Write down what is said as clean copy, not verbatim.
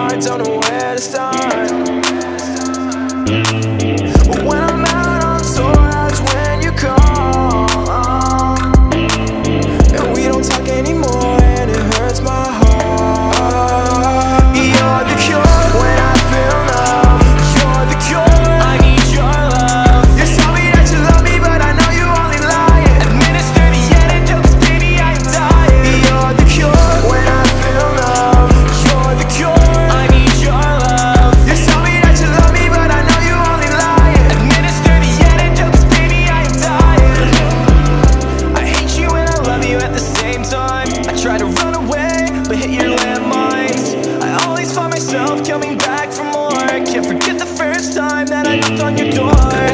heart, don't know where to start. When I'm out on tour, that's when you call. And we don't talk anymore, and it hurts my heart. You're the cure when I feel numb. You're the cure, I need your love. You tell me that you love me, but I know you only lying. Administer the antidote, 'cause baby I am dying. You're the cure when I feel numb. You're the cure, I need your love. You tell me that you love me, but I know you only lying. Administer the antidote, 'cause baby I am dying. I hate you and I love you at the same time. I try to run away, but hit your landmines. I always find myself coming back for more. Can't forget the first time that I knocked on your door.